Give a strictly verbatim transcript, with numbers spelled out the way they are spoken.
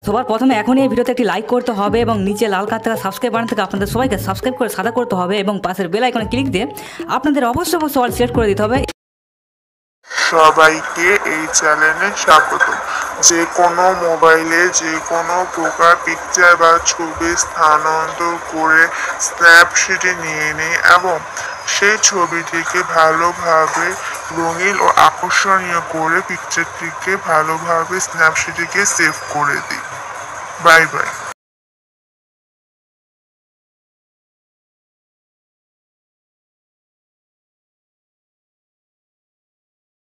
সবার প্রথমে এখনই এই ভিডিওতে একটি লাইক করতে হবে এবং নিচে লাল কার থেকে সাবস্ক্রাইব বাটন থেকে আপনাদের সবাইকে সাবস্ক্রাইব করে সাদা করতে হবে এবং পাশের বেল আইকনে ক্লিক দিয়ে আপনাদের অবশ্যই অবশ্যই অল সিলেক্ট করে দিতে হবে। সবাইকে এই চ্যানেলে স্বাগত। যে কোনো মোবাইলে যে কোনো প্রকার পিকচার বা ছবি স্থানান্তর করে স্ন্যাপশিটে নিয়ে নিই এবং সেই ছবিটিকে ভালোভাবে রঙিন ও আকর্ষণীয় করে পিকচারটিকে ভালোভাবে স্ন্যাপশিটে সেভ করে দিই। Bye by.